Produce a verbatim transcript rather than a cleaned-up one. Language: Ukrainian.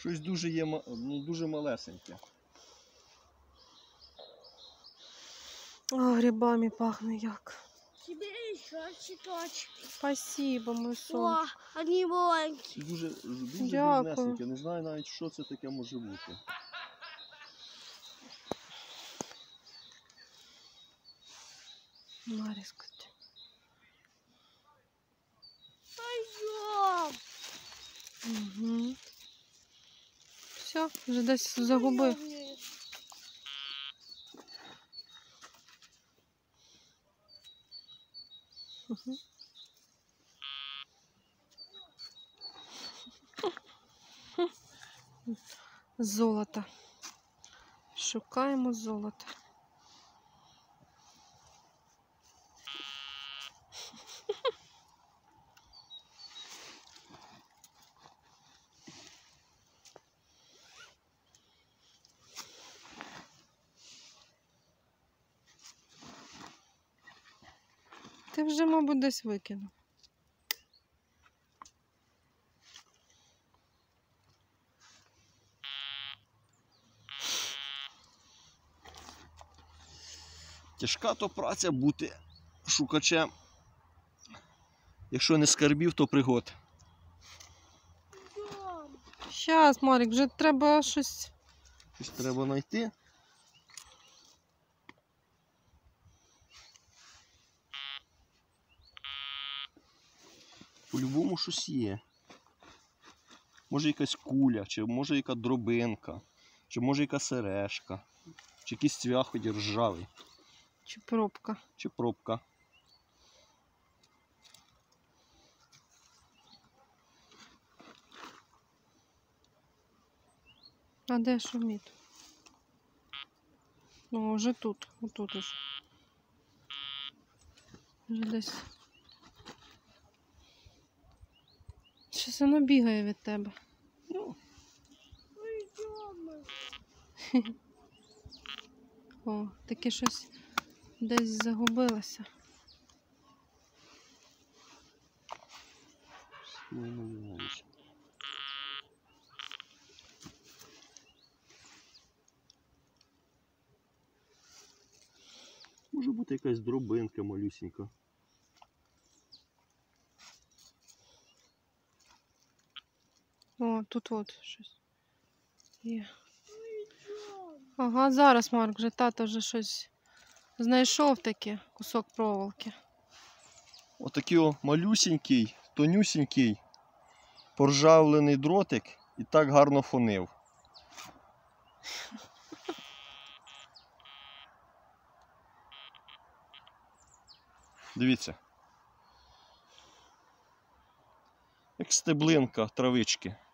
Щось дуже є, ну, дуже малесеньке. О, грибами пахне як. Тебе еще цветочки. Спасибо, мой О, сон. они маленькие. Дуже, дуже Дякую. дрібнесеньке. Не знаю навіть, що це таке може бути. Маріска. Пойдем. Угу. Все, вже десь загубив. Угу. Золото. Шукаємо золото. Ти вже, мабуть, десь викинув. Тяжка то праця бути шукачем. Якщо не скарбів, то пригод. Щас, Марік, вже треба щось. Щось треба знайти. По-любому щось є. Може якась куля, чи може яка дробинка, чи може яка сережка, чи якийсь цвях ржавий. Чи пробка. Чи пробка. А де шумить? О, вже тут, отут уже. Вже десь. Щось воно бігає від тебе. Ну. О, таке щось десь загубилося. Може бути якась дробинка малюсенька. О, тут от щось є. Ага, зараз, Марк, вже тато вже щось знайшов таке, кусок проволоки. Отакий о малюсенький, тонюсенький, поржавлений дротик і так гарно фонив. Дивіться. Як стеблинка травички.